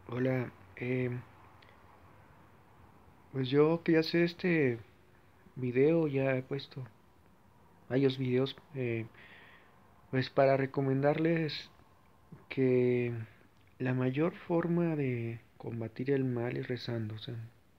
Hola, pues yo quería hacer este video, ya he puesto varios videos, pues para recomendarles que la mayor forma de combatir el mal es rezando, o sea,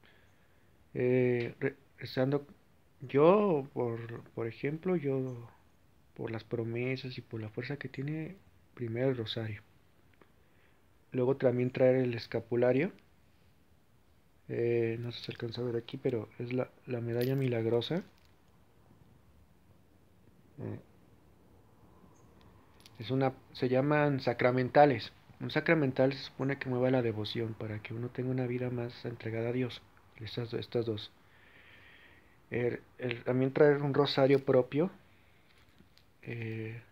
rezando, yo por ejemplo, yo por las promesas y por la fuerza que tiene, primero el rosario, luego también traer el escapulario. No sé si se alcanza a ver aquí, pero es la medalla milagrosa. eh, se llaman sacramentales. Un sacramental se supone que mueva la devoción para que uno tenga una vida más entregada a Dios. Estas dos. También traer un rosario propio, eh,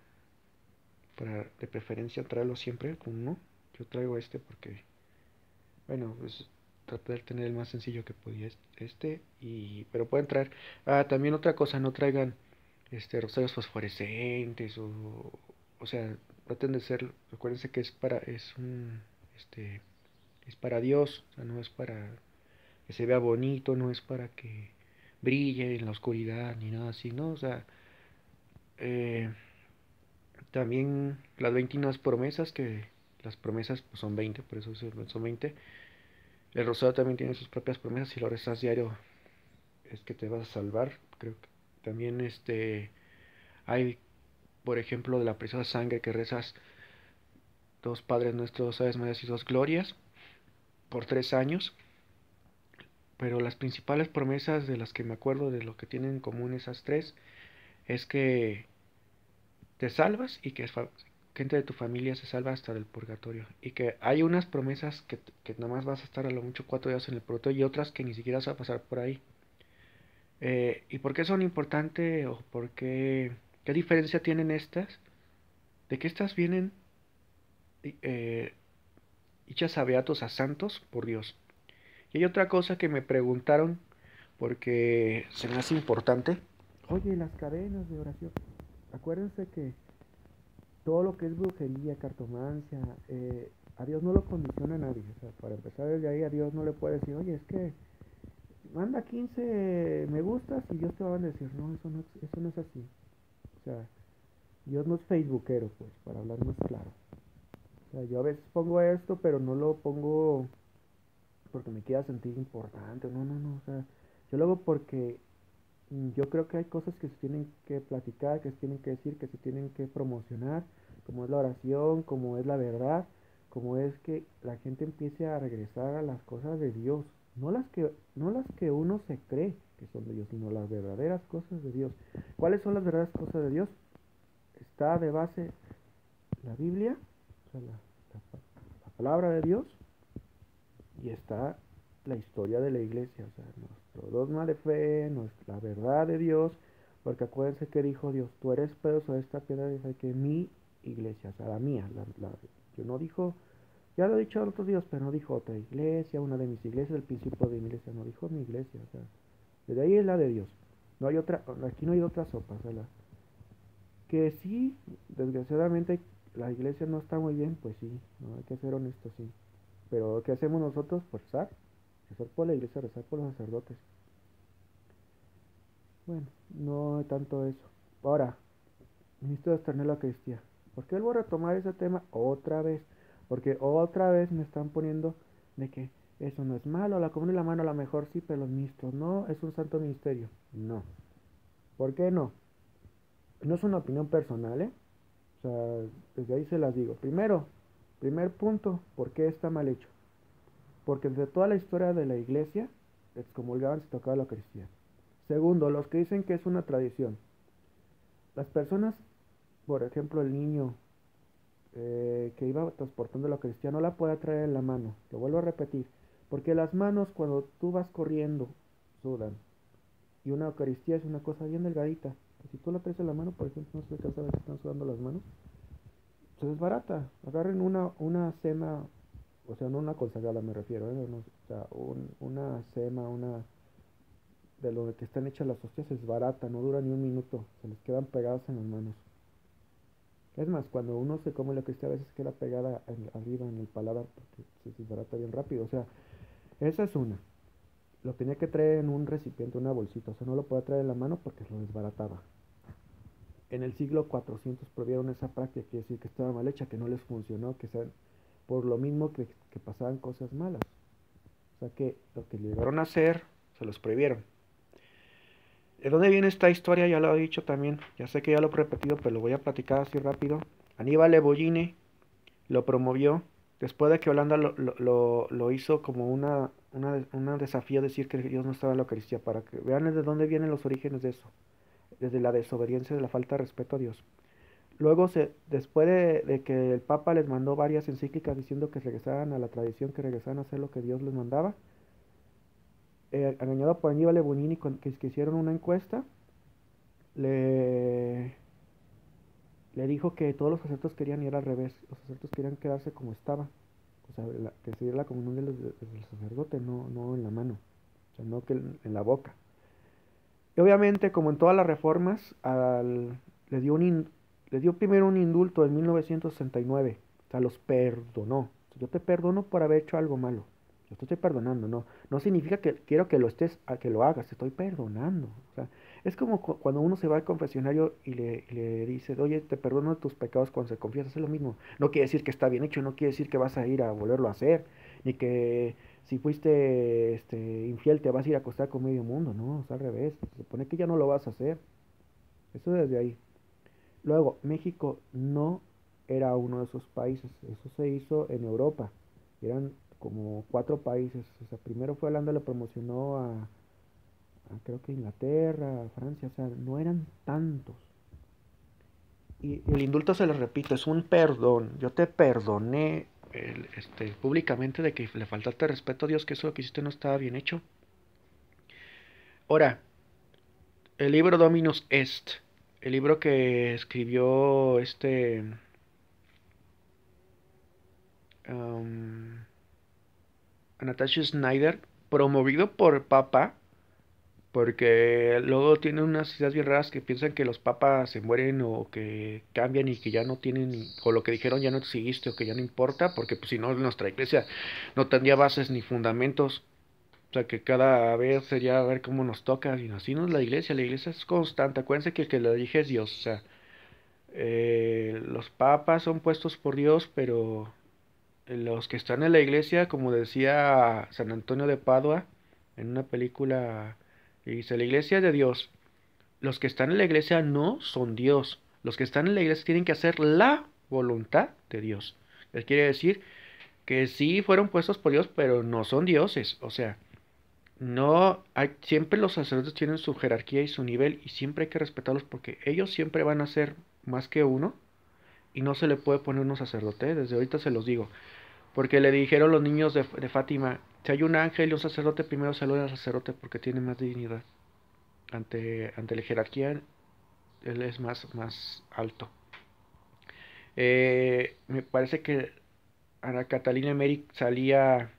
de preferencia traerlo siempre con uno. Yo traigo este porque, bueno, pues traté de tener el más sencillo que podía pero pueden traer. Ah, también otra cosa, no traigan rosarios fosforescentes o sea, traten de ser, recuérdense que este, es para Dios, o sea, no es para que se vea bonito, no es para que brille en la oscuridad ni nada así, ¿no? O sea, eh, también las 21 promesas, que las promesas pues, son 20, por eso son 20. El rosario también tiene sus propias promesas, si lo rezas diario es que te vas a salvar, creo que también hay, por ejemplo, de la preciosa sangre que rezas dos Padres Nuestros, dos Aves Marías y dos Glorias por 3 años. Pero las principales promesas de las que me acuerdo de lo que tienen en común esas tres es que te salvas y que gente de tu familia se salva hasta del purgatorio. Y que hay unas promesas que nada más vas a estar a lo mucho 4 días en el purgatorio y otras que ni siquiera vas a pasar por ahí. ¿Y por qué son importantes o por qué diferencia tienen estas? De que estas vienen eh, hechas a beatos, a santos por Dios. Y hay otra cosa que me preguntaron porque se me hace importante. Oye, las cadenas de oración. Acuérdense que todo lo que es brujería, cartomancia, a Dios no lo condiciona a nadie. O sea, para empezar desde ahí, a Dios no le puede decir, oye, es que manda 15 me gustas y Dios te va a bendecir. No, eso no es así. O sea, Dios no es facebookero, pues, para hablar más claro. O sea, yo a veces pongo esto, pero no lo pongo porque me quiera sentir importante. No, no, no. O sea, yo lo hago porque yo creo que hay cosas que se tienen que platicar, que se tienen que decir, que se tienen que promocionar, como es la oración, como es la verdad, como es que la gente empiece a regresar a las cosas de Dios, no las que uno se cree que son de Dios, sino las verdaderas cosas de Dios. ¿Cuáles son las verdaderas cosas de Dios? Está de base la Biblia, o sea, la palabra de Dios, y está la historia de la iglesia, o sea, nuestro dogma de fe, nuestra verdad de Dios, porque acuérdense que dijo Dios, tú eres Pedro sobre esta piedra, dice que mi iglesia, o sea, la mía, yo no dijo, ya lo he dicho otros Dios, pero no dijo otra iglesia, una de mis iglesias, el principio de mi iglesia, no dijo mi iglesia, o sea, desde ahí es la de Dios, no hay otra, aquí no hay otra sopa, o sea, que sí, desgraciadamente la iglesia no está muy bien, pues sí, no hay que ser honestos, sí, pero ¿qué hacemos nosotros? Pues rezar por la iglesia, rezar por los sacerdotes. Bueno, no tanto eso. Ahora, ministro de externar la Eucaristía. ¿Por qué vuelvo a retomar ese tema otra vez? Porque otra vez me están poniendo de que eso no es malo, la comunión y la mano a lo mejor sí, pero los ministros no, es un santo ministerio. No. ¿Por qué no? No es una opinión personal, ¿eh? O sea, desde ahí se las digo. Primero, primer punto, ¿por qué está mal hecho? Porque desde toda la historia de la iglesia, excomulgaban si tocaba la Eucaristía. Segundo, los que dicen que es una tradición. Las personas, por ejemplo, el niño que iba transportando la Eucaristía no la puede traer en la mano. Lo vuelvo a repetir. Porque las manos, cuando tú vas corriendo, sudan. Y una Eucaristía es una cosa bien delgadita. Si tú la traes en la mano, por ejemplo, no sé si sabes que están sudando las manos. Pues es barata. Agarren una cena, o sea, no una consagrada me refiero, ¿eh? No, o sea, una cena, de lo que están hechas las hostias es barata, no dura ni un minuto, se les quedan pegadas en las manos. Es más, cuando uno se come la Eucaristía a veces queda pegada arriba en el paladar porque se desbarata bien rápido. O sea, esa es una. Lo tenía que traer en un recipiente, una bolsita. O sea, no lo podía traer en la mano porque lo desbarataba. En el siglo 400 prohibieron esa práctica, quiere decir que estaba mal hecha, que no les funcionó, que sean, por lo mismo que pasaban cosas malas. O sea que lo que llegaron a hacer, se los prohibieron. ¿De dónde viene esta historia? Ya lo he dicho también. Ya sé que ya lo he repetido, pero lo voy a platicar así rápido. Aníbal Ebollini lo promovió después de que Holanda lo hizo como una desafío decir que Dios no estaba en la Eucaristía, para que vean de dónde vienen los orígenes de eso, desde la desobediencia, de la falta de respeto a Dios. Luego, después de que el Papa les mandó varias encíclicas diciendo que regresaran a la tradición, que regresaran a hacer lo que Dios les mandaba, engañado por Aníbal Ebollini, que hicieron una encuesta, le, le dijo que todos los sacerdotes querían ir al revés, los sacerdotes querían quedarse como estaba, o sea, que se diera la comunión del sacerdote, no en la mano, o sea, no que en la boca. Y obviamente, como en todas las reformas, le, dio le dio primero un indulto en 1969, o sea, los perdonó. Yo te perdono por haber hecho algo malo. Yo te estoy perdonando, no significa que quiero que lo estés, a que lo hagas, te estoy perdonando. O sea, es como cuando uno se va al confesionario y le dice, oye, te perdono tus pecados cuando se confiesa, es lo mismo. No quiere decir que está bien hecho, no quiere decir que vas a ir a volverlo a hacer, ni que si fuiste infiel te vas a ir a acostar con medio mundo, no, es al revés, se supone que ya no lo vas a hacer. Eso desde ahí. Luego, México no era uno de esos países, eso se hizo en Europa, eran como 4 países. O sea, primero fue Holanda, le promocionó creo que Inglaterra, a Francia, o sea, no eran tantos. Y el indulto, se lo repito, es un perdón. Yo te perdoné públicamente de que le faltaste respeto a Dios, que eso que hiciste no estaba bien hecho. Ahora, el libro Dominus Est, el libro que escribió um, Anastasius Schneider, promovido por Papa, porque luego tienen unas ideas bien raras que piensan que los papas se mueren o que cambian y que ya no tienen, o lo que dijeron ya no existe o que ya no importa, porque pues si no nuestra iglesia no tendría bases ni fundamentos. O sea, que cada vez sería a ver cómo nos toca. Y así no es la iglesia es constante. Acuérdense que el que lo dirige es Dios. O sea, los papas son puestos por Dios, pero los que están en la iglesia, como decía San Antonio de Padua en una película, dice, la iglesia es de Dios. Los que están en la iglesia no son Dios. Los que están en la iglesia tienen que hacer la voluntad de Dios. Él quiere decir que sí fueron puestos por Dios, pero no son dioses. O sea, no hay, siempre los sacerdotes tienen su jerarquía y su nivel y siempre hay que respetarlos porque ellos siempre van a ser más que uno y no se le puede poner un sacerdote, desde ahorita se los digo. Porque le dijeron los niños de Fátima, si hay un ángel y un sacerdote, primero saluda al sacerdote porque tiene más dignidad. Ante la jerarquía, él es más alto. Me parece que Ana Catalina Emmerich salía,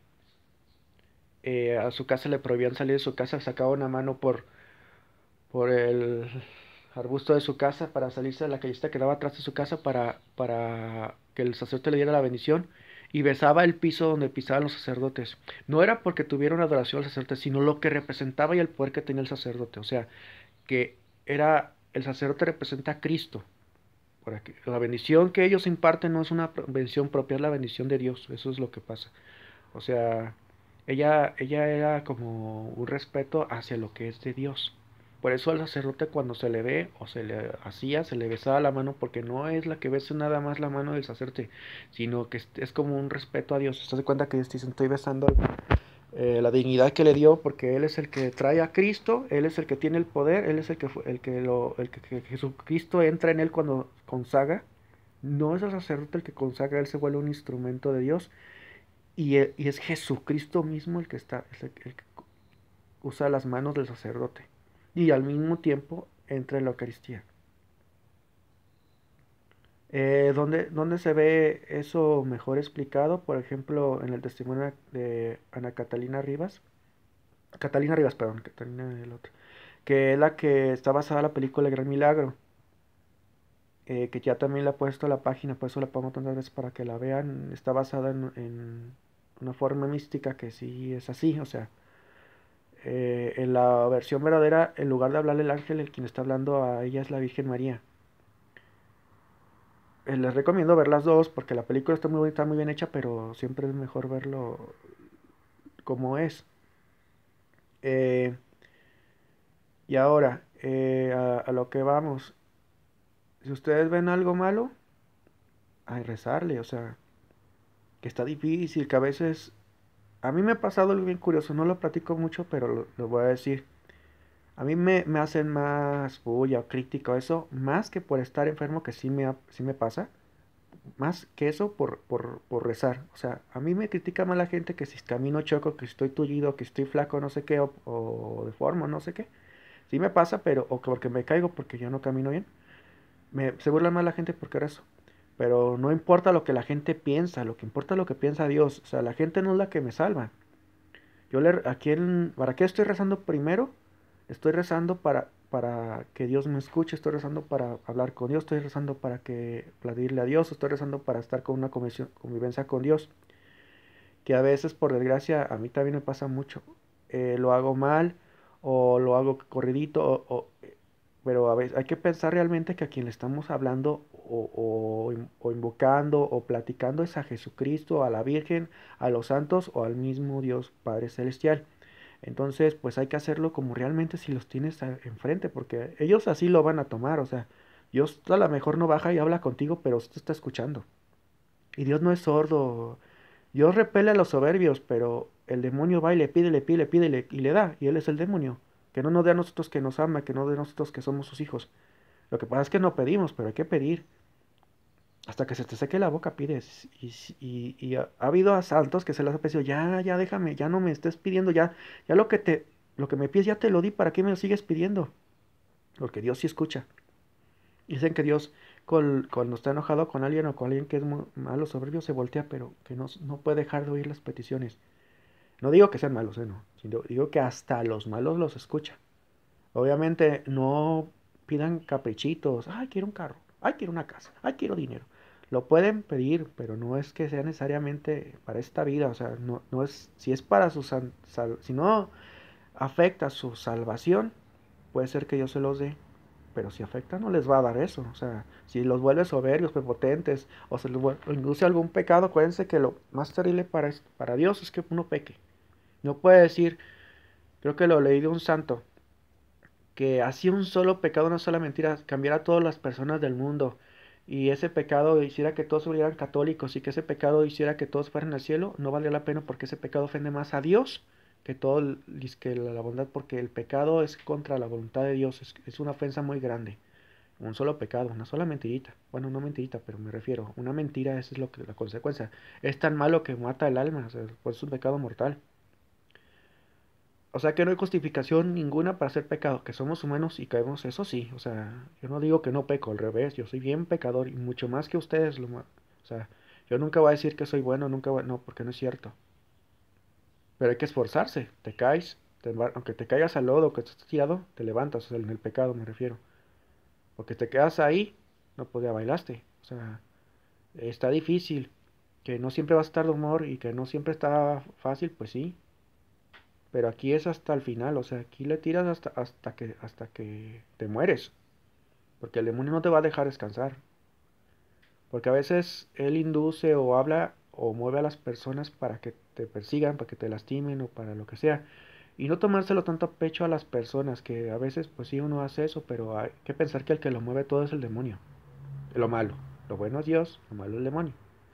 a su casa le prohibían salir de su casa, sacaba una mano por el arbusto de su casa para salirse de la callecita que daba atrás de su casa para que el sacerdote le diera la bendición y besaba el piso donde pisaban los sacerdotes. No era porque tuviera una adoración al sacerdote, sino lo que representaba y el poder que tenía el sacerdote. O sea, que el sacerdote representa a Cristo. La bendición que ellos imparten no es una bendición propia, es la bendición de Dios. Eso es lo que pasa. O sea, ella era como un respeto hacia lo que es de Dios. Por eso al sacerdote cuando se le ve o se le hacía, se le besaba la mano, porque no es la que besa nada más la mano del sacerdote, sino que es como un respeto a Dios. ¿Te das cuenta que Dios dice, estoy besando la dignidad que le dio, porque Él es el que trae a Cristo, Él es el que tiene el poder, Él es el que Jesucristo entra en Él cuando consagra? No es el sacerdote el que consagra, Él se vuelve un instrumento de Dios y es Jesucristo mismo el que está, es el que usa las manos del sacerdote. Y al mismo tiempo entra en la Eucaristía. ¿Dónde se ve eso mejor explicado? Por ejemplo, en el testimonio de Ana Catalina Rivas. Catalina Rivas, perdón, Catalina el otro. Que es la que está basada en la película El Gran Milagro. que ya también le he puesto a la página, por eso la pongo tantas veces para que la vean. Está basada en una forma mística que sí es así, o sea, en la versión verdadera, en lugar de hablarle el ángel, el quien está hablando a ella es la Virgen María. Les recomiendo ver las dos porque la película está muy bonita, muy bien hecha, pero siempre es mejor verlo como es. Eh, y ahora, a lo que vamos. Si ustedes ven algo malo, hay rezarle, o sea, que está difícil, que a veces... A mí me ha pasado algo bien curioso, no lo platico mucho, pero lo voy a decir. A mí me hacen más bulla o crítica o eso, más que por estar enfermo, que sí me pasa, más que eso por rezar. O sea, a mí me critica más la gente que si camino choco, que si estoy tullido, que estoy flaco, no sé qué, o deformo, no sé qué. Sí me pasa, pero, o que porque me caigo porque yo no camino bien. Se burla más la gente porque rezo. Pero no importa lo que la gente piensa, lo que importa es lo que piensa Dios. O sea, la gente no es la que me salva. ¿Para qué estoy rezando primero? Estoy rezando para que Dios me escuche, estoy rezando para hablar con Dios, estoy rezando para pedirle a Dios, estoy rezando para estar con una convivencia con Dios, que a veces, por desgracia, a mí también me pasa mucho. Lo hago mal o lo hago corridito, pero a veces hay que pensar realmente que a quien le estamos hablando o invocando o platicando es a Jesucristo, a la Virgen, a los santos o al mismo Dios Padre Celestial. Entonces, pues hay que hacerlo como realmente si los tienes enfrente, porque ellos así lo van a tomar. O sea, Dios a lo mejor no baja y habla contigo, pero usted está escuchando. Y Dios no es sordo. Dios repele a los soberbios, pero el demonio va y le pide, le pide, le pide y le da. Y Él es el demonio. Que no nos dé a nosotros que nos ama, que no dé a nosotros que somos sus hijos. Lo que pasa es que no pedimos, pero hay que pedir. Hasta que se te seque la boca pides. Y ha habido a santos que se les ha pedido, ya, ya déjame, ya no me estés pidiendo, ya lo que me pides ya te lo di, ¿para qué me lo sigues pidiendo? Porque Dios sí escucha. Dicen que Dios cuando está enojado con alguien o con alguien que es malo, soberbio, se voltea, pero que no puede dejar de oír las peticiones. No digo que sean malos, no, sino digo que hasta los malos los escucha. Obviamente no pidan caprichitos, ay, quiero un carro, ay, quiero una casa, ay, quiero dinero. Lo pueden pedir, pero no es que sea necesariamente para esta vida, o sea, no es, si es para si no afecta su salvación, puede ser que Dios se los dé, pero si afecta no les va a dar eso, o sea, si los vuelve soberbios, prepotentes, o se les induce algún pecado, acuérdense que lo más terrible para Dios es que uno peque. No puede decir, creo que lo leí de un santo, que así un solo pecado, una sola mentira, cambiara a todas las personas del mundo y ese pecado hiciera que todos se volvieran católicos y que ese pecado hiciera que todos fueran al cielo, no valdría la pena porque ese pecado ofende más a Dios que todo que la bondad, porque el pecado es contra la voluntad de Dios, es una ofensa muy grande. Un solo pecado, una sola mentirita. Bueno, no mentirita, pero me refiero, una mentira, esa es lo que la consecuencia. Es tan malo que mata el alma, o sea, pues es un pecado mortal. O sea que no hay justificación ninguna para hacer pecado, que somos humanos y caemos, eso sí, o sea, yo no digo que no peco, al revés, yo soy bien pecador y mucho más que ustedes, o sea, yo nunca voy a decir que soy bueno, no, porque no es cierto, pero hay que esforzarse, te caes, aunque te caigas al lodo, que estés tirado, te levantas, o sea, en el pecado me refiero, porque te quedas ahí, no podía bailaste, o sea, está difícil, que no siempre vas a estar de humor y que no siempre está fácil, pues sí, pero aquí es hasta el final, o sea, aquí le tiras hasta que te mueres, porque el demonio no te va a dejar descansar, porque a veces él induce o habla o mueve a las personas para que te persigan, para que te lastimen o para lo que sea, y no tomárselo tanto a pecho a las personas, que a veces pues sí uno hace eso, pero hay que pensar que el que lo mueve todo es el demonio, lo malo, lo bueno es Dios, lo malo es el demonio.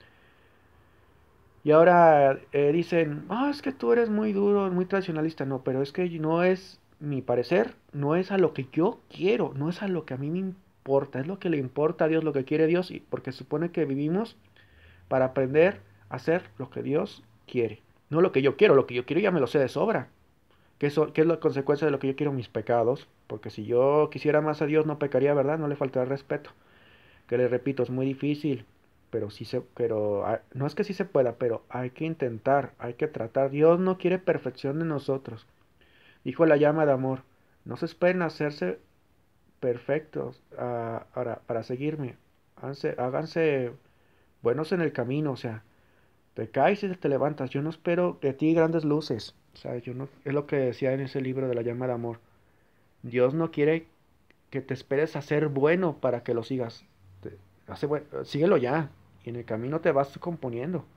Y ahora dicen, ah, es que tú eres muy duro, muy tradicionalista. No, pero es que no es mi parecer, no es a lo que yo quiero, no es a lo que a mí me importa, es lo que le importa a Dios, lo que quiere Dios, y porque se supone que vivimos para aprender a hacer lo que Dios quiere. No lo que yo quiero ya me lo sé de sobra. ¿Qué es la consecuencia de lo que yo quiero? Mis pecados. Porque si yo quisiera más a Dios no pecaría, ¿verdad? No le faltaría respeto. Que le repito, es muy difícil, pero no es que sí se pueda, pero hay que intentar, hay que tratar. Dios no quiere perfección de nosotros. Dijo la llama de amor, no se esperen a hacerse perfectos para seguirme. háganse buenos en el camino, o sea, te caes y te levantas. Yo no espero de ti grandes luces. O sea, yo no, es lo que decía en ese libro de la llama de amor. Dios no quiere que te esperes a ser bueno para que lo sigas. Síguelo ya. Y en el camino te vas componiendo.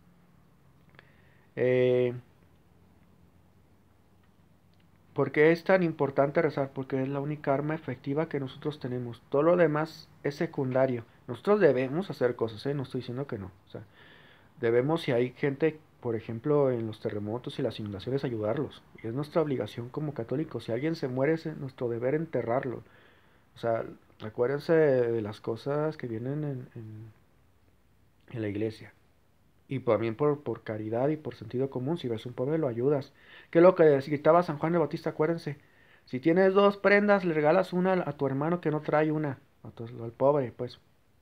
Eh, ¿Por qué es tan importante rezar? Porque es la única arma efectiva que nosotros tenemos. Todo lo demás es secundario. Nosotros debemos hacer cosas, ¿eh? No estoy diciendo que no. O sea, debemos, si hay gente, por ejemplo, en los terremotos y las inundaciones, ayudarlos. Y es nuestra obligación como católicos. Si alguien se muere, es nuestro deber enterrarlo. O sea, acuérdense de las cosas que vienen en la iglesia. Y también por caridad y por sentido común, si ves un pobre lo ayudas. Que es lo que gritaba San Juan de Bautista, acuérdense. Si tienes dos prendas, le regalas una a tu hermano que no trae una. Al pobre, pues.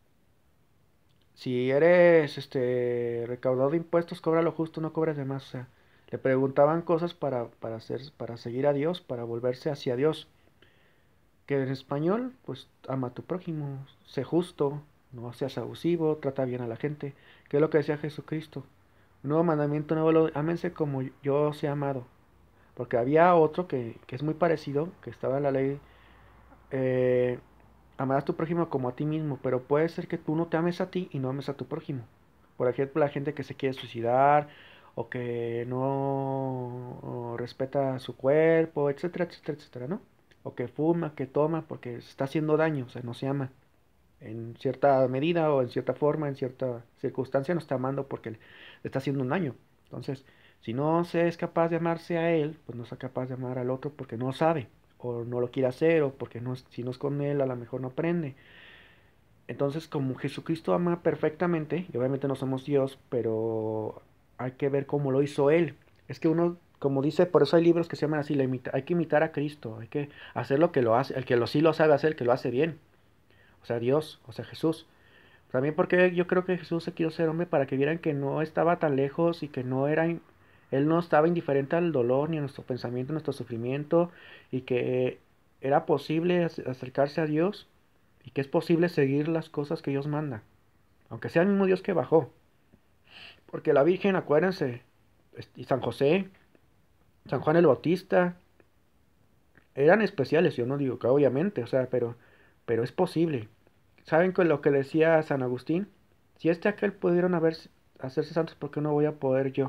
Si eres recaudador de impuestos, cobra lo justo, no cobres de más. O sea, le preguntaban cosas para seguir a Dios, para volverse hacia Dios. Que en español, pues ama a tu prójimo, sé justo, no seas abusivo, trata bien a la gente. Que es lo que decía Jesucristo. Un nuevo mandamiento nuevo, ámense como yo os he amado. Porque había otro que es muy parecido, que estaba en la ley, eh, amarás a tu prójimo como a ti mismo, pero puede ser que tú no te ames a ti y no ames a tu prójimo. Por ejemplo, la gente que se quiere suicidar o que no respeta su cuerpo, etcétera, etcétera, etcétera, ¿no? O que fuma, que toma porque se está haciendo daño, o sea, no se ama. En cierta medida o en cierta forma, en cierta circunstancia, no está amando porque le está haciendo un daño. Entonces, si no se es capaz de amarse a él, pues no es capaz de amar al otro porque no sabe, o no lo quiere hacer, o porque no, si no es con él, a lo mejor no aprende. Entonces, como Jesucristo ama perfectamente, y obviamente no somos Dios, pero hay que ver cómo lo hizo Él. Es que uno, como dice, por eso hay libros que se llaman así, hay que imitar a Cristo, hay que hacer lo que lo hace, el que lo sí lo sabe hacer, el que lo hace bien, o sea, Dios, o sea, Jesús. También porque yo creo que Jesús se quiso ser hombre para que vieran que no estaba tan lejos y que no era, Él no estaba indiferente al dolor ni a nuestro pensamiento, a nuestro sufrimiento, y que era posible acercarse a Dios y que es posible seguir las cosas que Dios manda, aunque sea el mismo Dios que bajó. Porque la Virgen, acuérdense, y San José, San Juan el Bautista, eran especiales, yo no digo que obviamente, o sea, pero es posible. ¿Saben con lo que decía San Agustín? Si aquel pudieron hacerse santos, ¿por qué no voy a poder yo?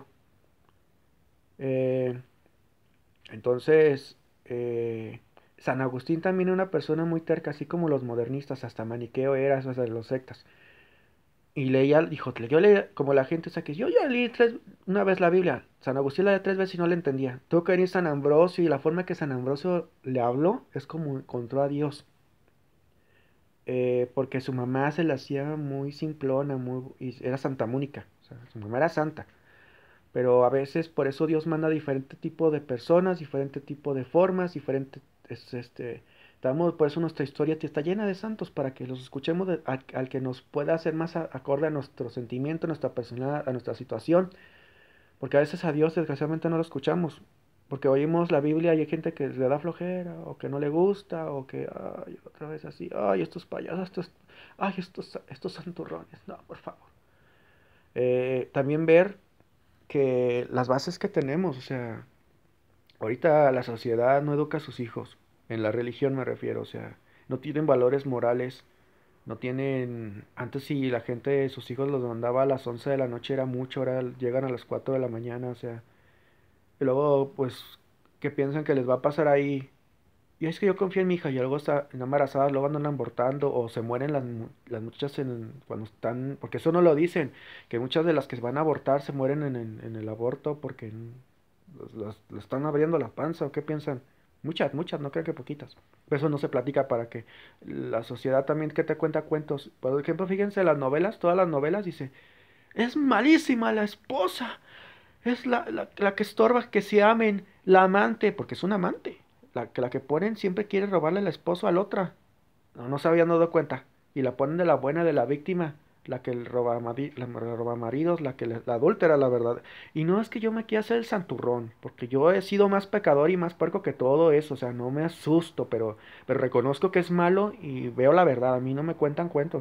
Eh, entonces, San Agustín también era una persona muy terca, así como los modernistas, hasta maniqueo era, o sea, de los sectas. Y leía, dijo, yo leía, como la gente esa que yo ya leí una vez la Biblia. San Agustín la leía tres veces y no la entendía. Tuvo que venir San Ambrosio y la forma que San Ambrosio le habló es como encontró a Dios. Porque su mamá se la hacía muy simplona, y era Santa Mónica. O sea, su mamá era santa. Pero a veces por eso Dios manda diferente tipo de personas, diferente tipo de formas, diferente, por eso nuestra historia está llena de santos para que los escuchemos al que nos pueda hacer más acorde a nuestro sentimiento, a nuestra personalidad, a nuestra situación, porque a veces a Dios desgraciadamente no lo escuchamos, porque oímos la Biblia y hay gente que le da flojera, o que no le gusta, o que, ay, otra vez así, ay, estos payasos, estos santurrones, no, por favor. También ver que las bases que tenemos, o sea, ahorita la sociedad no educa a sus hijos, en la religión me refiero, o sea, no tienen valores morales, no tienen, antes si la gente, sus hijos los mandaba a las 11 de la noche era mucho, ahora llegan a las 4 de la mañana, o sea, y luego pues que piensan que les va a pasar ahí, y es que yo confío en mi hija y luego está embarazada, luego andan abortando o se mueren las muchachas cuando están, porque eso no lo dicen, que muchas de las que van a abortar se mueren en el aborto porque les están abriendo la panza o qué piensan. Muchas, muchas, no creo que poquitas. Pero eso no se platica para que la sociedad también que te cuenta cuentos. Por ejemplo, fíjense las novelas, todas las novelas dice, es malísima la esposa, es la que estorba que se amen, la amante, porque es un amante. La que ponen siempre quiere robarle el esposo a la otra. No, no se habían dado cuenta. Y la ponen de la buena de la víctima, la que roba maridos, la adúltera, la verdad. Y no es que yo me quiera hacer el santurrón, porque yo he sido más pecador y más puerco que todo eso. O sea, no me asusto, pero reconozco que es malo y veo la verdad. A mí no me cuentan cuentos.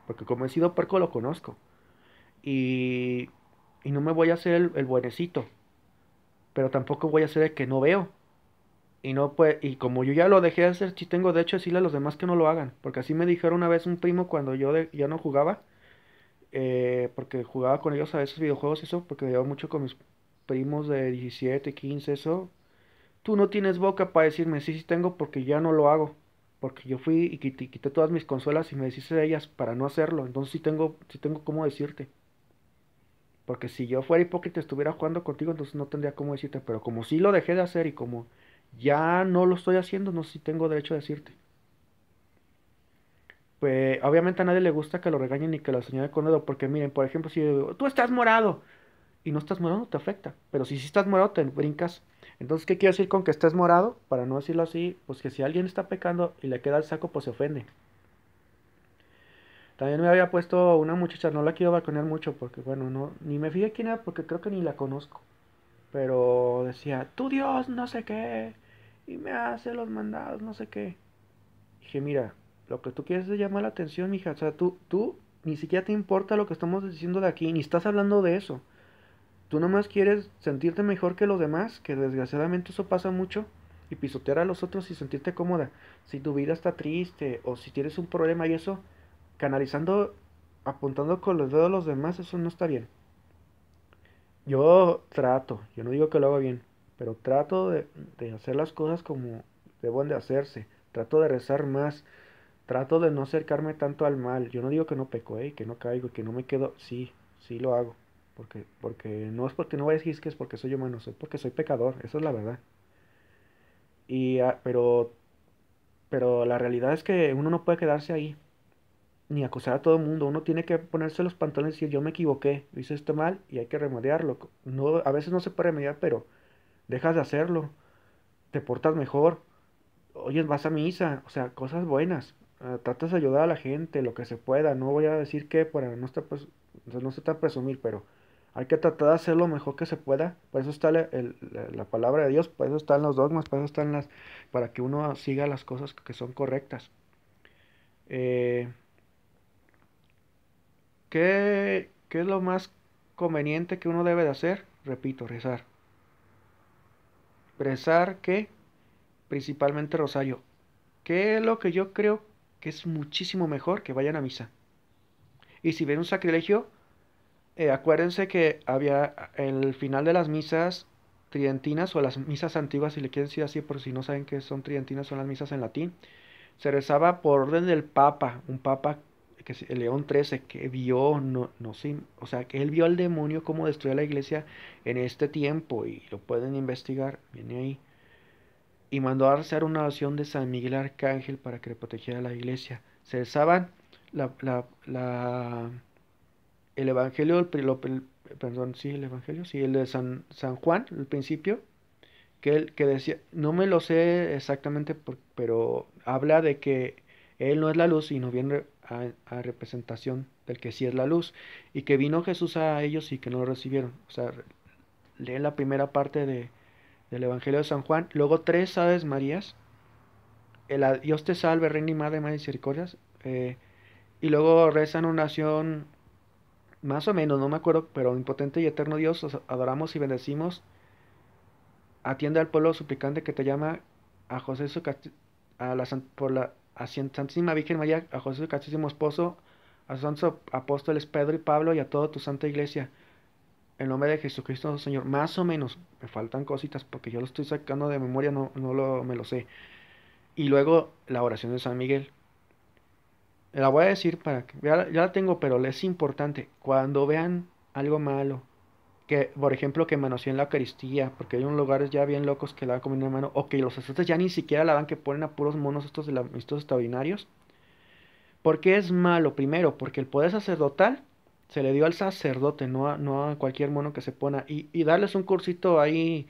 porque como he sido puerco lo conozco. Y, y no me voy a hacer el buenecito, pero tampoco voy a ser el que no veo. Y no pues, y como yo ya lo dejé de hacer, sí tengo de hecho decirle a los demás que no lo hagan, porque así me dijeron una vez un primo cuando ya no jugaba, porque jugaba con ellos a esos videojuegos, eso, porque me llevaba mucho con mis primos de 17 15 eso. Tú no tienes boca para decirme, sí, sí tengo, porque ya no lo hago. Porque yo fui y quité todas mis consolas y me deshice de ellas para no hacerlo. Entonces sí tengo cómo decirte. Porque si yo fuera hipócrita y estuviera jugando contigo, entonces no tendría cómo decirte. Pero como sí lo dejé de hacer y como ya no lo estoy haciendo, no sé si tengo derecho a decirte. Pues obviamente a nadie le gusta que lo regañen ni que lo señalen con dedo. Porque miren, por ejemplo, si yo digo, tú estás morado y no estás morado, no te afecta. Pero si sí estás morado, te brincas. Entonces, ¿qué quiero decir con que estés morado? Para no decirlo así, pues que si alguien está pecando y le queda el saco, pues se ofende. También me había puesto una muchacha, no la quiero balconear mucho porque, bueno, no, ni me fijé quién era porque creo que ni la conozco. Pero decía, tu Dios, no sé qué, y me hace los mandados, no sé qué. Dije, mira, lo que tú quieres es llamar la atención, mija. O sea, tú ni siquiera te importa lo que estamos diciendo de aquí, ni estás hablando de eso. Tú nomás quieres sentirte mejor que los demás, que desgraciadamente eso pasa mucho, y pisotear a los otros y sentirte cómoda. Si tu vida está triste o si tienes un problema y eso, canalizando, apuntando con los dedos a los demás, eso no está bien. Yo no digo que lo haga bien, pero trato de hacer las cosas como deben de hacerse. Trato de rezar más, trato de no acercarme tanto al mal. Yo no digo que no peco, que no caigo, que no me quedo. Sí, sí lo hago. Porque no es porque no voy a decir que es porque soy humano, es porque soy pecador, esa es la verdad. Pero la realidad es que uno no puede quedarse ahí, ni acusar a todo el mundo. Uno tiene que ponerse los pantalones y decir, yo me equivoqué, hice esto mal y hay que remediarlo. No, a veces no se puede remediar, pero dejas de hacerlo, te portas mejor, oyes, vas a misa, o sea, cosas buenas. Tratas de ayudar a la gente, lo que se pueda. No voy a decir que para no estar, no se tan presumir, pero hay que tratar de hacer lo mejor que se pueda. Por eso está la palabra de Dios, por eso están los dogmas, por eso están para que uno siga las cosas que son correctas. Eh, ¿qué es lo más conveniente que uno debe de hacer? Repito, rezar. Rezar, ¿qué? Principalmente rosario. ¿Qué es lo que yo creo que es muchísimo mejor que vayan a misa? Y si ven un sacrilegio, acuérdense que había el final de las misas tridentinas o las misas antiguas, si le quieren decir así, por si no saben qué son tridentinas, son las misas en latín. Se rezaba por orden del Papa, un Papa que es el León XIII, que vio, no sé, o sea, que él vio al demonio cómo destruía la iglesia en este tiempo y lo pueden investigar, viene ahí. Y mandó a hacer una oración de San Miguel Arcángel para que le protegiera la iglesia. Se rezaban la, la, la, el Evangelio, perdón, sí, el Evangelio, sí, el de San Juan, el principio, que decía, no me lo sé exactamente, pero habla de que él no es la luz, sino viene a representación del que sí es la luz, y que vino Jesús a ellos y que no lo recibieron. O sea, leen la primera parte del Evangelio de San Juan, luego tres Aves Marías, Dios te salve, Reina y Madre, Madre de Misericordias, y luego rezan una oración, más o menos, no me acuerdo, pero impotente y eterno Dios, os adoramos y bendecimos. Atiende al pueblo suplicante que te llama a José a la, por la Santísima Virgen María, a José su castísimo esposo, a sus santos apóstoles Pedro y Pablo y a toda tu santa iglesia. En nombre de Jesucristo, Señor. Más o menos, me faltan cositas porque yo lo estoy sacando de memoria, me lo sé. Y luego la oración de San Miguel. La voy a decir para que, ya la tengo, pero es importante. Cuando vean algo malo, que, por ejemplo, que manoseen la Eucaristía, porque hay unos lugares ya bien locos que la dan como una mano, o que los sacerdotes ya ni siquiera la dan, que ponen a puros monos estos extraordinarios. ¿Por qué es malo? Primero, porque el poder sacerdotal se le dio al sacerdote, no a cualquier mono que se pone. Y darles un cursito ahí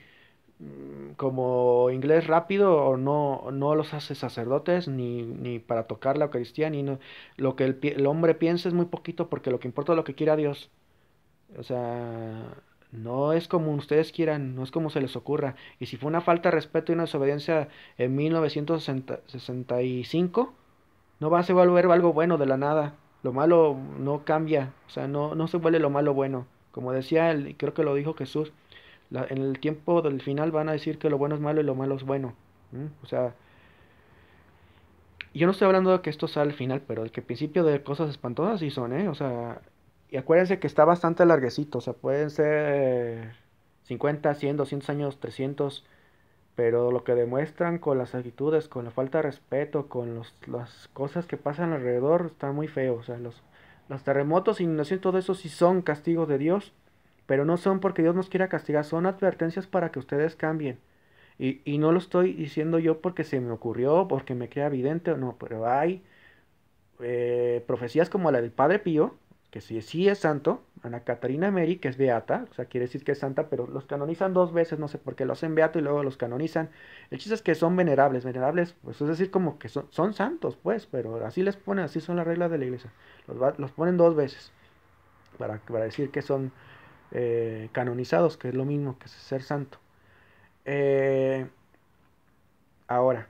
como inglés rápido, o no los hace sacerdotes, ni para tocar la Eucaristía, ni no. Lo que el hombre piensa es muy poquito, porque lo que importa es lo que quiera Dios. O sea, no es como ustedes quieran, no es como se les ocurra. Y si fue una falta de respeto y una desobediencia en 1965, no va a volver algo bueno de la nada. Lo malo no cambia, o sea, no se vuelve lo malo bueno. Como decía, creo que lo dijo Jesús, en el tiempo del final van a decir que lo bueno es malo y lo malo es bueno. O sea, yo no estoy hablando de que esto sea el final, pero el que principio de cosas espantosas sí son, ¿eh? O sea, y acuérdense que está bastante larguecito, o sea, pueden ser 50, 100, 200 años, 300, pero lo que demuestran con las actitudes, con la falta de respeto, con las cosas que pasan alrededor, está muy feo. O sea, los terremotos, inundación, todo eso sí son castigos de Dios, pero no son porque Dios nos quiera castigar, son advertencias para que ustedes cambien. Y no lo estoy diciendo yo porque se me ocurrió, porque me queda evidente o no, pero hay profecías como la del Padre Pío, que sí es santo, Ana Catarina Mary, que es beata, o sea, quiere decir que es santa, pero los canonizan dos veces, no sé por qué, lo hacen beato y luego los canonizan. El chiste es que son venerables, venerables, pues es decir, como que son santos, pues, pero así les ponen, así son las reglas de la iglesia. Los ponen dos veces para decir que son canonizados, que es lo mismo que ser santo. Eh, ahora,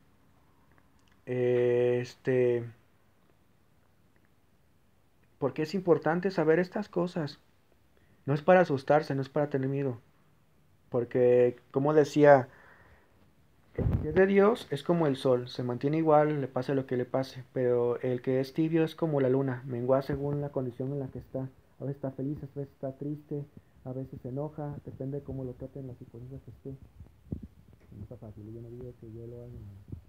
este, ¿por qué es importante saber estas cosas? No es para asustarse, no es para tener miedo. Porque, como decía, el que es de Dios es como el sol, se mantiene igual, le pase lo que le pase. Pero el que es tibio es como la luna, mengua según la condición en la que está. A veces está feliz, a veces está triste, a veces se enoja, depende de cómo lo traten las circunstancias que esté. No está fácil, yo no digo que yo lo haga.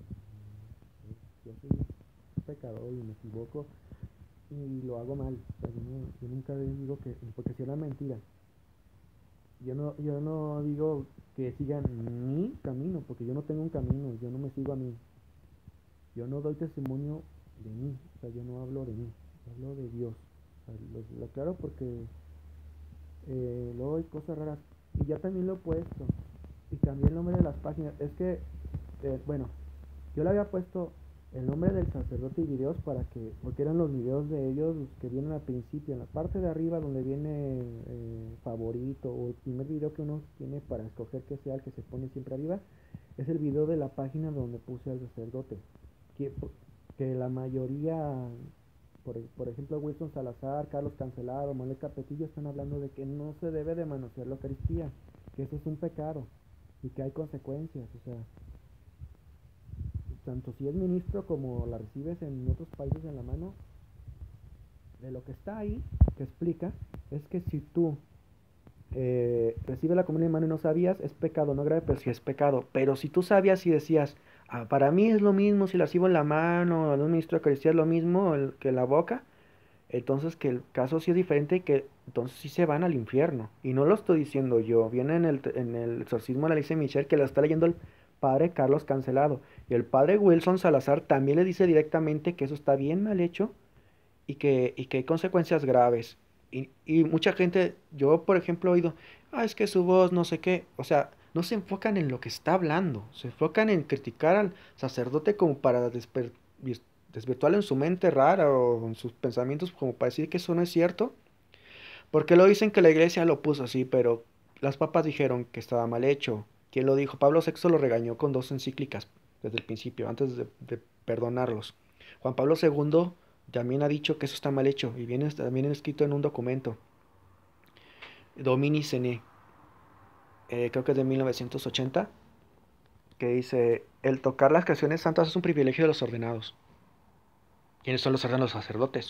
Yo soy un pecador y me equivoco y lo hago mal. O sea, yo nunca digo que, porque si es una mentira. Yo no digo que sigan mi camino, porque yo no tengo un camino, yo no me sigo a mí. Yo no doy testimonio de mí, o sea, yo no hablo de mí, yo hablo de Dios. O sea, lo aclaro porque luego hay cosas raras. Y ya también lo he puesto. Y cambié el nombre de las páginas. Es que, bueno, yo le había puesto el nombre del sacerdote y videos porque eran los videos de ellos los que vienen al principio, en la parte de arriba donde viene favorito o el primer video que uno tiene para escoger que sea el que se pone siempre arriba, es el video de la página donde puse al sacerdote. Que, que la mayoría, por ejemplo, Wilson Salazar, Carlos Cancelado, Manuel Capetillo están hablando de que no se debe de manosear la Eucaristía, que eso es un pecado y que hay consecuencias, o sea, tanto si es ministro como la recibes en otros países en la mano, de lo que está ahí, que explica, es que si tú recibes la comunión en mano y no sabías, es pecado, no grave, pero sí es pecado. Pero si tú sabías y decías, para mí es lo mismo si la recibo en la mano, en un ministro de Eucaristía es lo mismo que la boca, entonces que el caso sí es diferente y que entonces sí se van al infierno. Y no lo estoy diciendo yo, viene en el exorcismo de la Alicia Michel que lo está leyendo el padre Carlos Cancelado. Y el padre Wilson Salazar también le dice directamente que eso está bien mal hecho y que hay consecuencias graves. Y mucha gente, yo por ejemplo he oído, es que su voz no sé qué, o sea, no se enfocan en lo que está hablando, se enfocan en criticar al sacerdote como para desvirtuarlo en su mente rara o en sus pensamientos como para decir que eso no es cierto. Porque lo dicen que la iglesia lo puso así, pero las papas dijeron que estaba mal hecho. ¿Quién lo dijo? Pablo VI lo regañó con dos encíclicas desde el principio, antes de perdonarlos. Juan Pablo II también ha dicho que eso está mal hecho y viene también escrito en un documento, Domini Sene, creo que es de 1980, que dice, el tocar las canciones santas es un privilegio de los ordenados. ¿Quiénes son los ordenados? Los sacerdotes.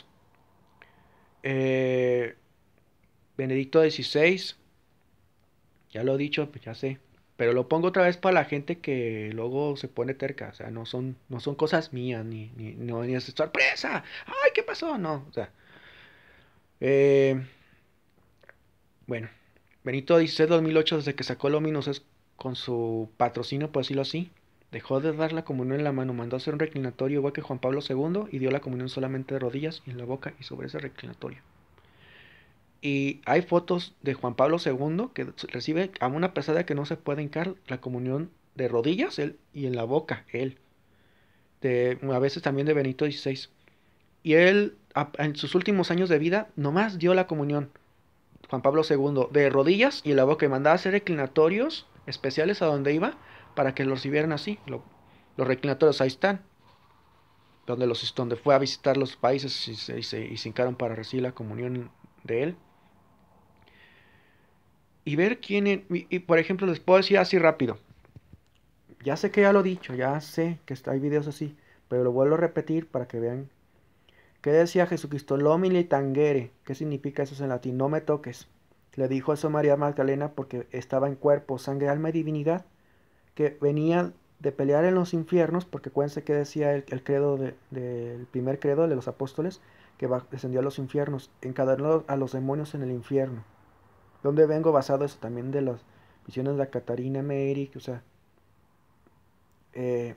Eh, Benedicto XVI, ya lo he dicho, pues ya sé. Pero lo pongo otra vez para la gente que luego se pone terca. O sea, no son cosas mías, ni es sorpresa. ¡Ay, qué pasó! No, o sea. eh, bueno, Benito XVI 2008, desde que sacó Luminous con su patrocinio, por decirlo así, dejó de dar la comunión en la mano, mandó a hacer un reclinatorio igual que Juan Pablo II y dio la comunión solamente de rodillas y en la boca y sobre ese reclinatorio. Y hay fotos de Juan Pablo II que recibe a una persona que no se puede hincar la comunión de rodillas, él, y en la boca, él. A veces también de Benito XVI. Y él, en sus últimos años de vida, nomás dio la comunión, Juan Pablo II, de rodillas y en la boca. Y mandaba a hacer reclinatorios especiales a donde iba para que lo recibieran así. Los reclinatorios ahí están. donde fue a visitar los países y se hincaron para recibir la comunión de él. Y ver por ejemplo, les puedo decir así rápido. Ya sé que ya lo he dicho, ya sé que hay videos así, pero lo vuelvo a repetir para que vean. ¿Qué decía Jesucristo? Lomili tangere. ¿Qué significa eso en latín? No me toques. Le dijo eso a María Magdalena porque estaba en cuerpo, sangre, alma y divinidad, que venía de pelear en los infiernos, porque acuérdense que decía el credo del primer credo de los apóstoles, que descendió a los infiernos, encadenó a los demonios en el infierno. ¿Dónde vengo basado eso? También de las visiones de la Catarina Mary, o sea, eh,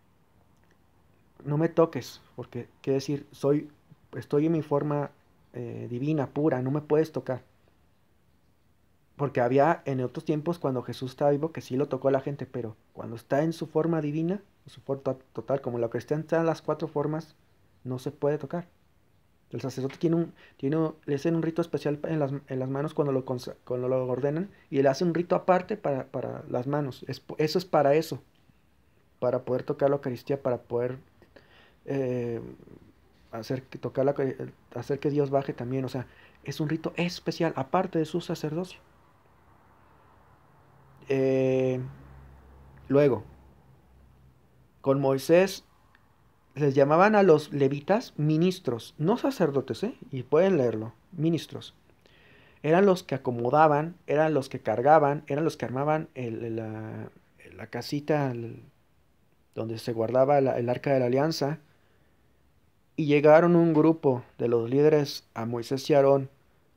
no me toques, porque quiere decir, estoy en mi forma divina, pura, no me puedes tocar. Porque había en otros tiempos cuando Jesús estaba vivo que sí lo tocó a la gente, pero cuando está en su forma divina, su forma total, como la cristiana está en las cuatro formas, no se puede tocar. El sacerdote le hacen un rito especial en las manos cuando lo ordenan y le hacen un rito aparte para las manos. Eso es para poder tocar la Eucaristía, para poder eh, hacer que Dios baje también. O sea, es un rito especial aparte de su sacerdocio. Eh, Luego, con Moisés les llamaban a los levitas ministros, no sacerdotes, ¿eh? Y pueden leerlo, ministros. Eran los que acomodaban, eran los que cargaban, eran los que armaban la casita donde se guardaba el arca de la alianza. Y llegaron un grupo de los líderes a Moisés y Aarón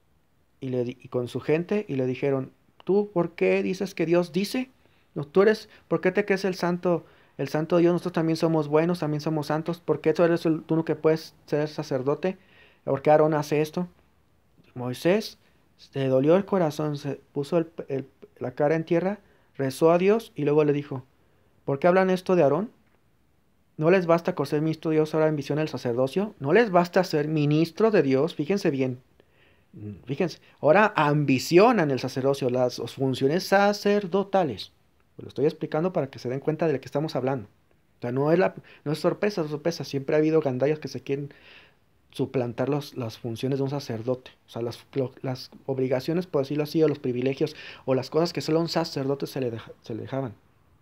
y con su gente y le dijeron, ¿tú por qué dices que Dios dice? No, ¿por qué te crees el santo Dios? Nosotros también somos buenos, también somos santos. ¿Por qué tú eres tú no que puedes ser sacerdote? ¿Por qué Aarón hace esto? Moisés se dolió el corazón, se puso la cara en tierra, rezó a Dios y luego le dijo, ¿por qué hablan esto de Aarón? ¿No les basta con ser ministro de Dios ahora en visión del sacerdocio? ¿No les basta ser ministro de Dios? Fíjense bien, fíjense, ahora ambicionan el sacerdocio, las funciones sacerdotales. Pues lo estoy explicando para que se den cuenta de lo que estamos hablando. O sea, no es sorpresa, siempre ha habido gandallos que se quieren suplantar las funciones de un sacerdote. O sea, las obligaciones, por decirlo así, o los privilegios, o las cosas que solo a un sacerdote se le dejaban.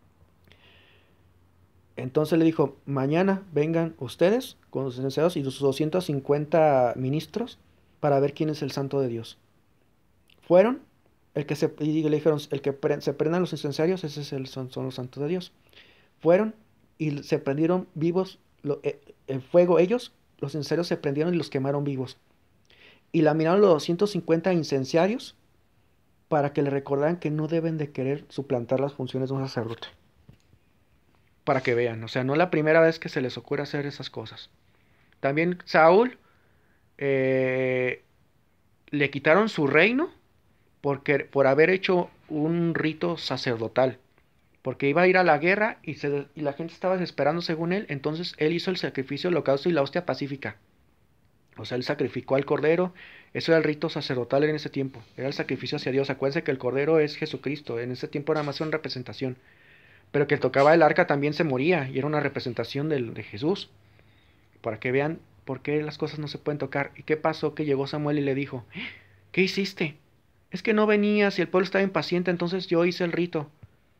Entonces le dijo, mañana vengan ustedes con sus licenciados y sus 250 ministros para ver quién es el santo de Dios. Fueron, y le dijeron, se prendan los incensarios, son los santos de Dios. Fueron y se prendieron vivos en fuego ellos, los incensarios se prendieron y los quemaron vivos. Y laminaron los 250 incenciarios para que le recordaran que no deben de querer suplantar las funciones de un sacerdote. Para que vean, o sea, no es la primera vez que se les ocurre hacer esas cosas. También Saúl eh, le quitaron su reino por haber hecho un rito sacerdotal. Porque iba a ir a la guerra y la gente estaba desesperando según él, entonces él hizo el sacrificio, el holocausto y la hostia pacífica. O sea, él sacrificó al cordero, eso era el rito sacerdotal en ese tiempo, era el sacrificio hacia Dios. Acuérdense que el cordero es Jesucristo, en ese tiempo era más una representación. Pero que el tocaba el arca también se moría y era una representación de Jesús. Para que vean por qué las cosas no se pueden tocar. ¿Y qué pasó? Que llegó Samuel y le dijo, ¿qué hiciste? Es que no venías y el pueblo estaba impaciente, entonces yo hice el rito.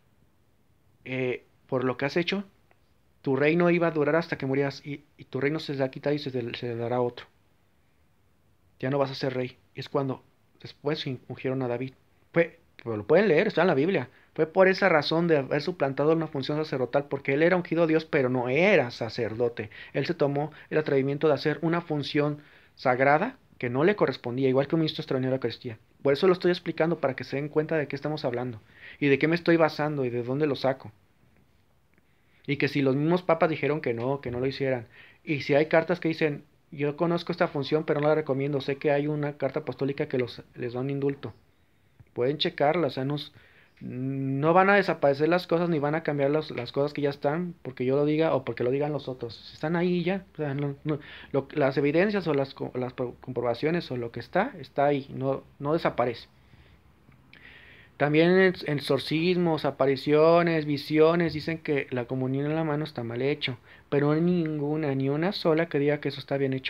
Por lo que has hecho, tu reino iba a durar hasta que murieras y tu reino se le ha quitado y se le dará otro. Ya no vas a ser rey. Y es cuando después ungieron a David. Pero lo pueden leer, está en la Biblia. Fue por esa razón de haber suplantado una función sacerdotal, porque él era ungido a Dios, pero no era sacerdote. Él se tomó el atrevimiento de hacer una función sagrada que no le correspondía, igual que un ministro extraordinario de la Eucaristía. Por eso lo estoy explicando, para que se den cuenta de qué estamos hablando, y de qué me estoy basando, y de dónde lo saco. Y que si los mismos papas dijeron que no lo hicieran, y si hay cartas que dicen, yo conozco esta función, pero no la recomiendo, sé que hay una carta apostólica que les da un indulto. Pueden checarla, o sea, no van a desaparecer las cosas ni van a cambiar las cosas que ya están porque yo lo diga o porque lo digan los otros. Están ahí ya. O sea, las evidencias o las comprobaciones o lo que está ahí, no desaparece. También en exorcismos, apariciones, visiones, dicen que la comunión en la mano está mal hecho, pero no hay ninguna, ni una sola que diga que eso está bien hecho.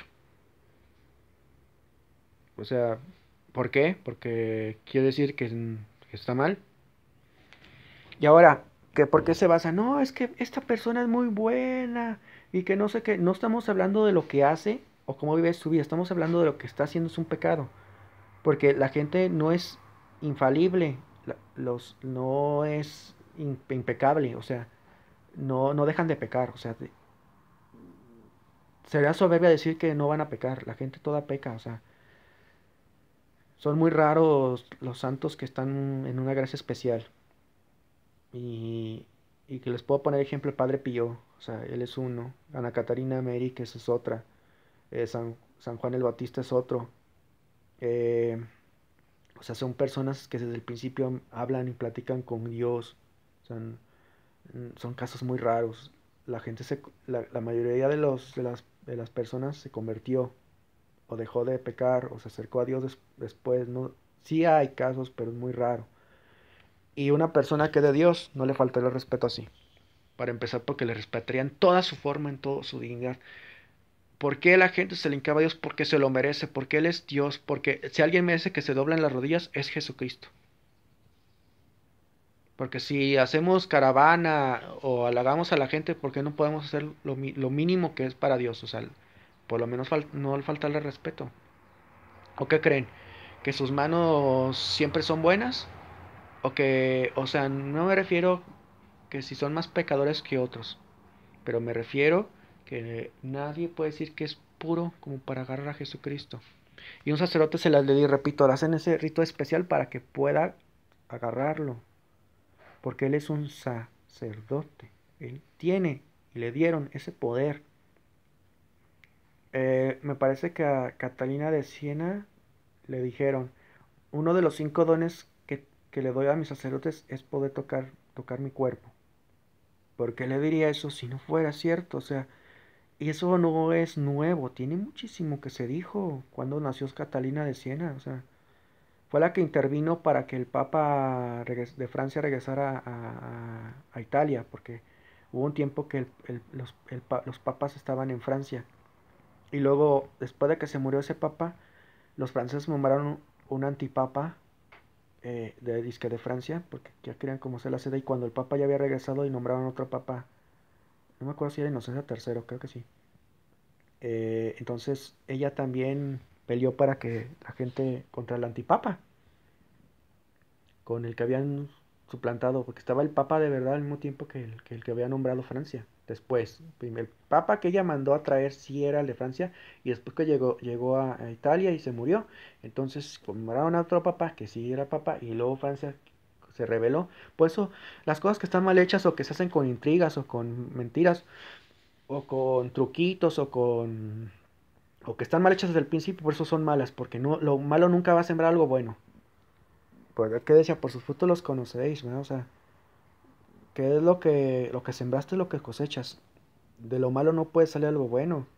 O sea, ¿por qué? Porque quiere decir que está mal. Y ahora, ¿que por qué se basa? No, es que esta persona es muy buena y que no sé qué. No estamos hablando de lo que hace o cómo vive su vida, estamos hablando de lo que está haciendo es un pecado. Porque la gente no es infalible, no es impecable, o sea, no dejan de pecar, o sea, sería soberbia decir que no van a pecar, la gente toda peca, o sea, son muy raros los santos que están en una gracia especial. Y, y que les puedo poner ejemplo el Padre Pío, o sea, él es uno, Ana Catarina Mary, que esa es otra, San Juan el Bautista es otro. Eh, o sea, son personas que desde el principio hablan y platican con Dios. Son, son casos muy raros. La gente la mayoría de las personas se convirtió o dejó de pecar o se acercó a Dios después. No, sí hay casos, pero es muy raro. Y una persona que de Dios no le faltaría el respeto así. Para empezar, porque le respetarían toda su forma, en toda su dignidad. ¿Por qué la gente se le hincaba a Dios? Porque se lo merece, porque Él es Dios, porque si alguien merece que se doblen las rodillas, es Jesucristo. Porque si hacemos caravana o halagamos a la gente, ¿por qué no podemos hacer lo mínimo que es para Dios? O sea, por lo menos no faltarle respeto. ¿O qué creen? ¿Que sus manos siempre son buenas? O que, o sea, no me refiero que si son más pecadores que otros, pero me refiero que nadie puede decir que es puro como para agarrar a Jesucristo. Y un sacerdote se las le di, repito, le hacen ese rito especial para que pueda agarrarlo, porque él es un sacerdote. Él tiene y le dieron ese poder. Me parece que a Catalina de Siena le dijeron, uno de los 5 dones que le doy a mis sacerdotes es poder tocar mi cuerpo. ¿Por qué le diría eso si no fuera cierto? O sea, y eso no es nuevo, tiene muchísimo que se dijo cuando nació Catalina de Siena, o sea, fue la que intervino para que el Papa de Francia regresara a Italia, porque hubo un tiempo que los papas estaban en Francia. Y luego, después de que se murió ese papa, los franceses nombraron un antipapa de disque de Francia, porque ya querían como ser la sede, y cuando el papa ya había regresado y nombraron otro papa, no me acuerdo si era Inocencia III, creo que sí. Entonces ella también peleó para que la gente contra el antipapa, con el que habían suplantado, porque estaba el papa de verdad al mismo tiempo que había nombrado Francia. Después, el papa que ella mandó a traer sí era el de Francia, y después que llegó a Italia y se murió, entonces nombraron a otro papa que sí era papa, y luego Francia se rebeló. Por eso las cosas que están mal hechas o que se hacen con intrigas o con mentiras o con truquitos o que están mal hechas desde el principio, por eso son malas, porque no, lo malo nunca va a sembrar algo bueno. ¿Qué decía? Por sus frutos los conoceréis, ¿verdad? O sea, ¿qué es lo que sembraste, lo que cosechas? De lo malo no puede salir algo bueno.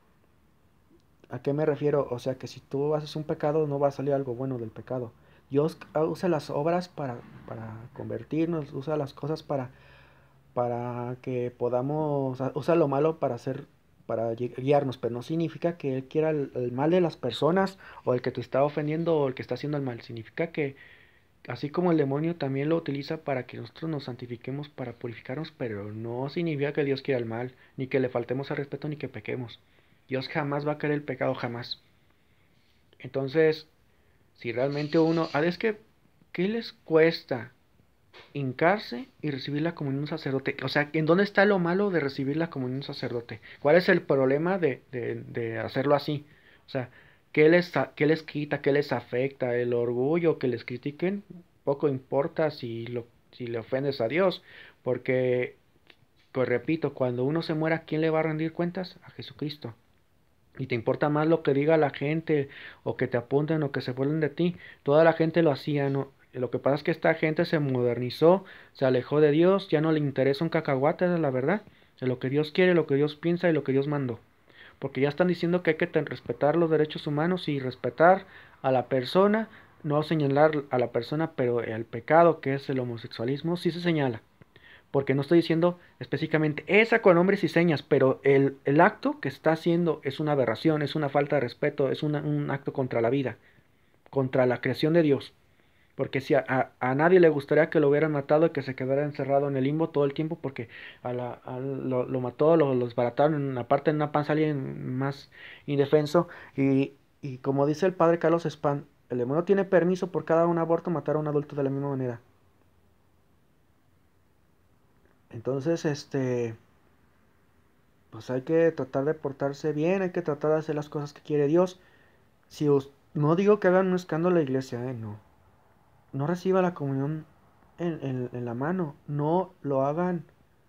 ¿A qué me refiero? O sea, que si tú haces un pecado, no va a salir algo bueno del pecado. Dios usa las obras para convertirnos, usa las cosas para que podamos, usa lo malo para hacer, para guiarnos, pero no significa que Él quiera el mal de las personas o el que te está ofendiendo o el que está haciendo el mal. Significa que así como el demonio también lo utiliza para que nosotros nos santifiquemos, para purificarnos, pero no significa que Dios quiera el mal, ni que le faltemos al respeto, ni que pequemos. Dios jamás va a querer el pecado, jamás. Entonces, si realmente uno, es que, ¿qué les cuesta hincarse y recibir la comunión de un sacerdote? O sea, ¿en dónde está lo malo de recibir la comunión de un sacerdote? ¿Cuál es el problema de hacerlo así? O sea, qué les quita, qué les afecta? ¿El orgullo que les critiquen? Poco importa si le ofendes a Dios, porque, pues repito, cuando uno se muera, ¿quién le va a rendir cuentas? A Jesucristo. Y te importa más lo que diga la gente, o que te apunten, o que se burlen de ti. Toda la gente lo hacía, ¿no? Lo que pasa es que esta gente se modernizó, se alejó de Dios, ya no le interesa un cacahuate, es la verdad. De lo que Dios quiere, lo que Dios piensa y lo que Dios mandó. Porque ya están diciendo que hay que respetar los derechos humanos y respetar a la persona no señalar a la persona, pero el pecado que es el homosexualismo sí se señala. Porque no estoy diciendo específicamente esa con nombres y señas, pero el acto que está haciendo es una aberración, es una falta de respeto, es un acto contra la vida, contra la creación de Dios. Porque si a nadie le gustaría que lo hubieran matado y que se quedara encerrado en el limbo todo el tiempo, porque lo mató, lo desbarataron, aparte en una panza alguien más indefenso. Y como dice el padre Carlos Spam, el demonio tiene permiso por cada un aborto matar a un adulto de la misma manera. Entonces, pues hay que tratar de portarse bien, hay que tratar de hacer las cosas que quiere Dios. No digo que hagan un escándalo a la iglesia, no. No reciba la comunión en la mano, no lo hagan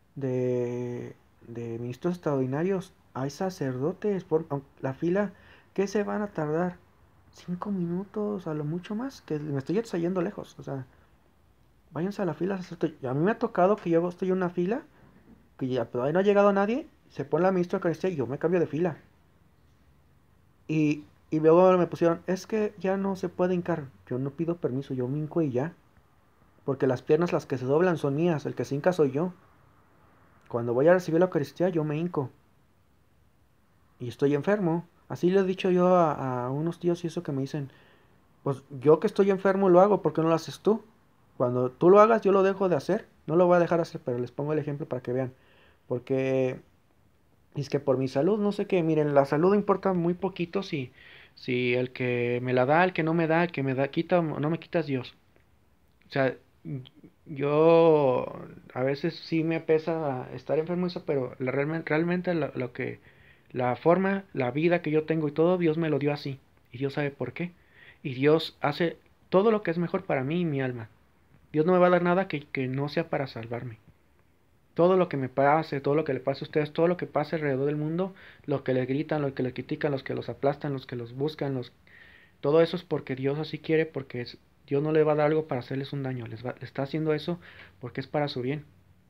de ministros extraordinarios. Hay sacerdotes, la fila, ¿qué se van a tardar? 5 minutos, a lo mucho más, que me estoy yendo lejos, o sea, váyanse a la fila. A mí me ha tocado que yo estoy en una fila, que ya todavía no ha llegado nadie, se pone la ministra de Eucaristía y yo me cambio de fila. Y luego me pusieron, es que ya no se puede hincar. Yo no pido permiso, yo me hinco y ya. Porque las piernas las que se doblan son mías, el que se hinca soy yo. Cuando voy a recibir la Eucaristía yo me hinco. Y estoy enfermo. Así le he dicho yo a unos tíos y eso que me dicen, pues yo que estoy enfermo lo hago, ¿por qué no lo haces tú? Cuando tú lo hagas yo lo dejo de hacer. No lo voy a dejar hacer, pero les pongo el ejemplo para que vean. Porque es que por mi salud, no sé qué, miren, la salud importa muy poquito si el que me la da, el que no me da, el que me da, quita o no me quita es Dios. O sea, yo a veces sí me pesa estar enfermo eso, pero realmente la forma, la vida que yo tengo y todo, Dios me lo dio así. Y Dios sabe por qué. Y Dios hace todo lo que es mejor para mí y mi alma. Dios no me va a dar nada que no sea para salvarme. Todo lo que me pase, todo lo que le pase a ustedes, todo lo que pase alrededor del mundo, los que les gritan, los que les critican, los que los aplastan, los que los buscan, todo eso es porque Dios así quiere, porque Dios no le va a dar algo para hacerles un daño, le está haciendo eso porque es para su bien.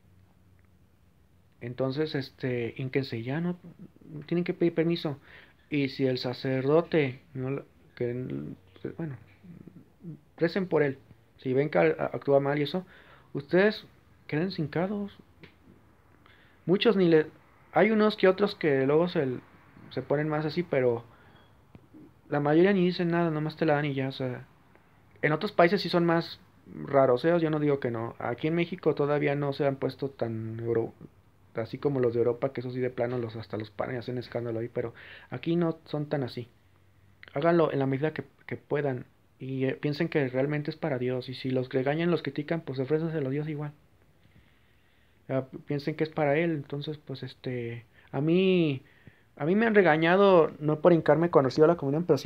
Entonces, ínquense ya, no tienen que pedir permiso. Y si el sacerdote, bueno, recen por él. Si ven que actúa mal y eso, ustedes queden hincados. Muchos ni le... Hay unos que otros que luego se ponen más así, pero la mayoría ni dicen nada, nomás te la dan y ya, o sea... En otros países sí son más raros, ¿eh? Yo no digo que no. Aquí en México todavía no se han puesto así como los de Europa, que eso sí de plano hasta los paran y hacen escándalo ahí, pero aquí no son tan así. Háganlo en la medida que puedan y piensen que realmente es para Dios. Y si los regañan, los critican, pues ofrézaselo a Dios igual. Piensen que es para Él, entonces pues a mí, a mí me han regañado no por hincarme cuando recibo la comunión, pero sí.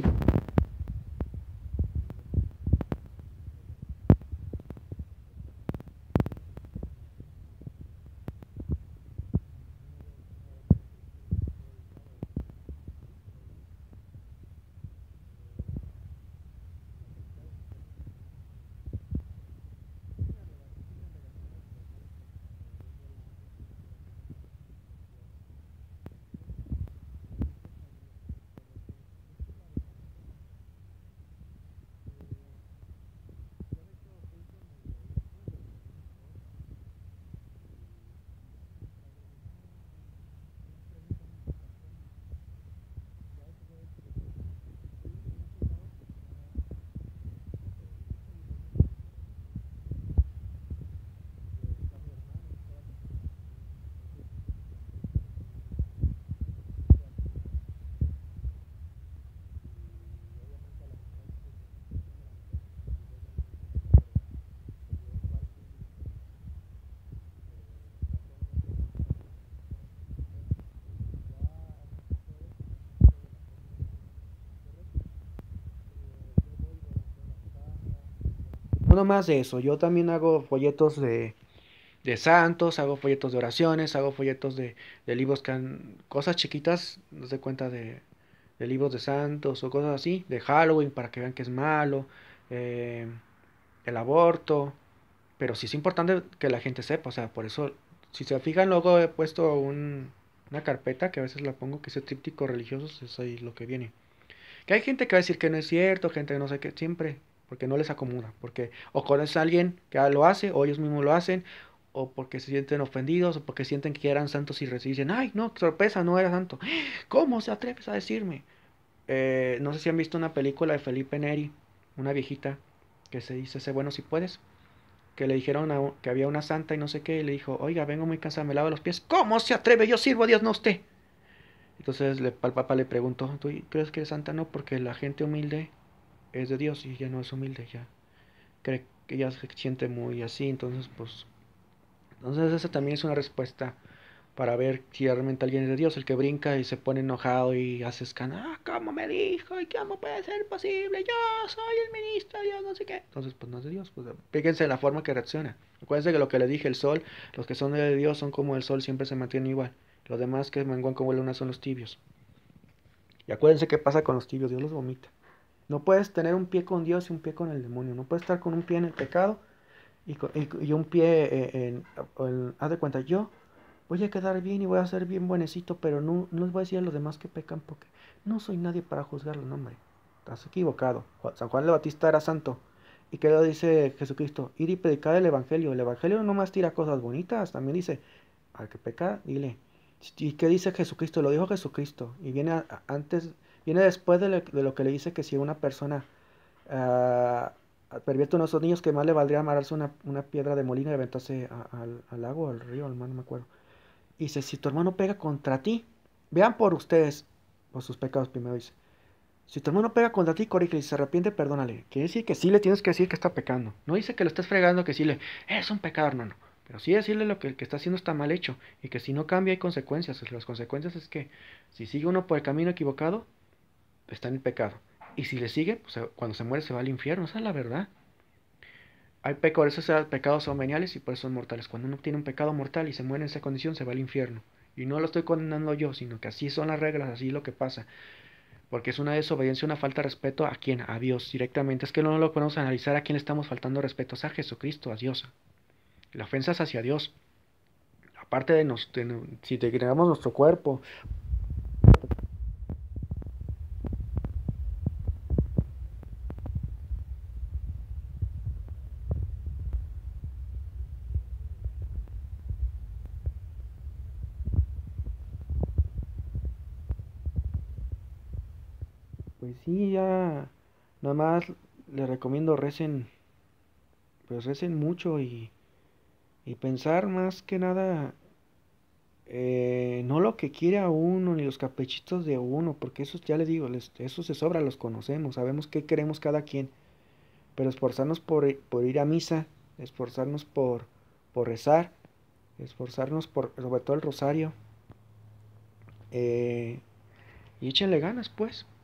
No más de eso, yo también hago folletos de santos, hago folletos de oraciones, hago folletos de libros cosas chiquitas, no se cuenta de libros de santos o cosas así, de Halloween para que vean que es malo, eh, el aborto, pero sí es importante que la gente sepa, o sea, por eso, si se fijan, luego he puesto una carpeta que a veces la pongo que es tríptico religiosos, es ahí lo que viene. Que hay gente que va a decir que no es cierto, gente que no sé qué, siempre. porque no les acomoda, porque o conoces a alguien que lo hace, o ellos mismos lo hacen, o porque se sienten ofendidos, o porque sienten que eran santos y dicen, ay, no, sorpresa, no era santo. ¿Cómo se atreves a decirme? No sé si han visto una película de Felipe Neri, una viejita, que se dice, sé bueno si puedes, que le dijeron que había una santa y no sé qué, y le dijo, oiga, vengo muy cansada, me lava los pies. ¿Cómo se atreve? Yo sirvo a Dios, no a usted. Entonces al papá le preguntó, ¿tú crees que es santa? No, porque la gente humilde es de Dios y ella no es humilde, ya cree que ella se siente muy así, entonces pues, entonces esa también es una respuesta para ver si realmente alguien es de Dios, el que brinca y se pone enojado y hace escándalo, ah, ¿cómo me dijo? ¿Y cómo puede ser posible? Yo soy el ministro de Dios, no sé qué. Entonces, pues no es de Dios, pues fíjense en la forma que reacciona. Acuérdense que lo que le dije, el sol, los que son de Dios son como el sol, siempre se mantienen igual. Los demás que menguan como la luna son los tibios. Y acuérdense qué pasa con los tibios, Dios los vomita. No puedes tener un pie con Dios y un pie con el demonio. No puedes estar con un pie en el pecado y un pie haz de cuenta, yo voy a quedar bien y voy a ser bien buenecito, pero no les voy a decir a los demás que pecan porque no soy nadie para juzgarlo, no, hombre. Estás equivocado. San Juan el Bautista era santo. ¿Y qué le dice Jesucristo? Ir y predicar el Evangelio. El Evangelio no más tira cosas bonitas, también dice, al que peca, dile. ¿Y qué dice Jesucristo? Lo dijo Jesucristo. Y viene después de lo que le dice que si una persona uh, pervierte a unos niños, que más le valdría amarrarse una piedra de molino y aventarse al lago, al río, al mar, no me acuerdo. Y dice, si tu hermano pega contra ti, vean por ustedes, por sus pecados primero dice. Si tu hermano pega contra ti, corrígele, y si se arrepiente, perdónale. Quiere decir que sí le tienes que decir que está pecando. No dice que lo estés fregando, que sí le, es un pecado, hermano. Pero sí decirle lo que el que está haciendo está mal hecho. Y que si no cambia hay consecuencias. Las consecuencias es que si sigue uno por el camino equivocado, está en el pecado. Y si le sigue, pues cuando se muere se va al infierno. Esa es la verdad. Hay pecadores, esos pecados son veniales y por eso son mortales. Cuando uno tiene un pecado mortal y se muere en esa condición, se va al infierno. Y no lo estoy condenando yo, sino que así son las reglas, así es lo que pasa. Porque es una desobediencia, una falta de respeto a quién, a Dios directamente. Es que no lo podemos analizar a quién le estamos faltando respeto, es a Jesucristo, a Dios. La ofensa es hacia Dios. Aparte si degradamos nuestro cuerpo, pues sí, ya nada más les recomiendo recen, pues recen mucho y pensar más que nada no lo que quiere a uno, ni los caprichitos de uno, porque eso ya les digo, eso se sobra, los conocemos, sabemos qué queremos cada quien, pero esforzarnos por ir a misa, esforzarnos por rezar, esforzarnos por, sobre todo el rosario, y échenle ganas, pues.